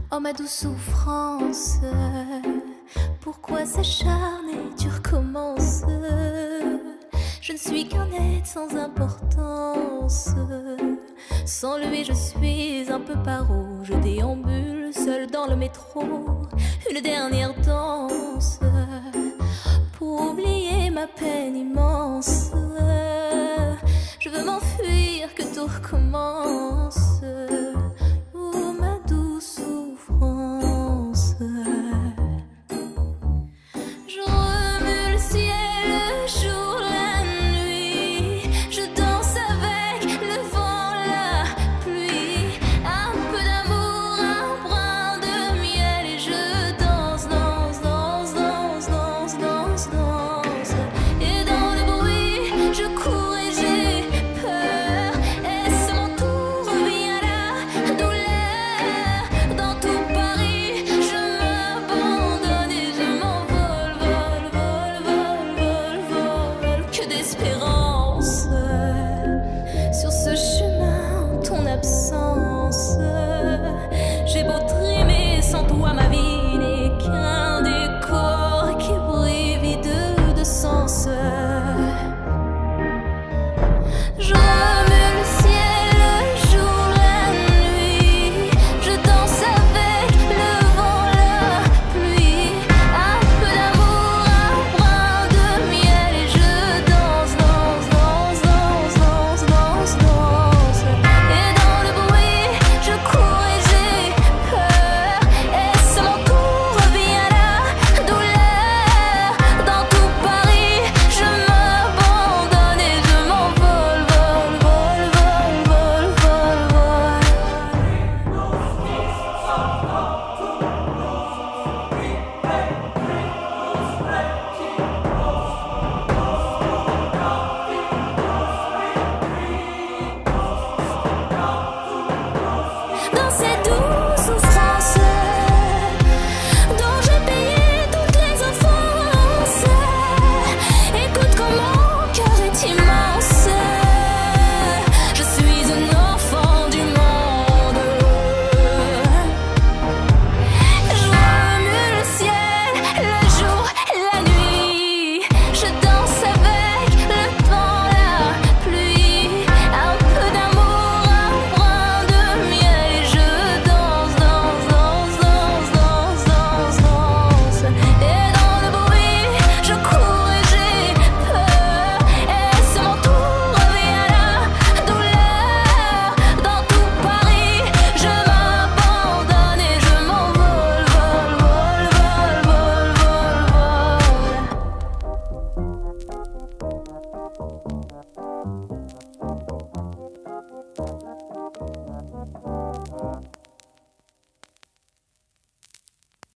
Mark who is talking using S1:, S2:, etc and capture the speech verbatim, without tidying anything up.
S1: Oh ma douce souffrance, pourquoi s'acharner, tu recommences? Je ne suis qu'un être sans importance. Sans lui je suis un peu paro. Je déambule seul dans le métro, une dernière danse pour oublier ma peine immense. Je veux m'enfuir, que tout recommence. Oh ma douce souffrance. Je remue le ciel, le jour, la nuit. Je danse avec le vent, la pluie. Un peu d'amour, un brin de miel. Et je danse, danse, danse, danse, danse, danse, danse. Et dans le bruit, je cours et j'ai peur. Est-ce mon tour, revient la douleur? Dans tout Paris, je m'abandonne et je m'envole, vol, vol, vol, vol, vol. Que d'espérance sur ce chemin en ton absence. J'ai beau trimer, sans toi ma vie n'est qu'un décor qui brille vide de sens. Je remue le ciel, le jour, la nuit. Je danse avec le vent, la pluie. Un peu d'amour, un brin de miel. Et je danse, danse, danse, danse, danse, danse, danse. Et dans le bruit, je cours et j'ai peur. Est-ce mon tour, revient la douleur? Dans tout Paris, je m'abandonne et je m'envole, vol, vol, vol, vol, vol, vol. Dans cette douce souffrance dont j'ai payé toutes les offenses, écoute comme mon cœur est immense. Je suis un enfant du monde. Je remue le ciel, le jour, la nuit. Je danse avec le vent, la pluie. Un peu d'amour, un brin de miel. Et je danse, danse, danse, danse, danse, danse, danse. Et dans le bruit, je cours et j'ai peur. Est-ce mon tour, revient la douleur? Dans tout Paris, je m'abandonne et je m'envole, vol, vol, vol, vol, vol, vol.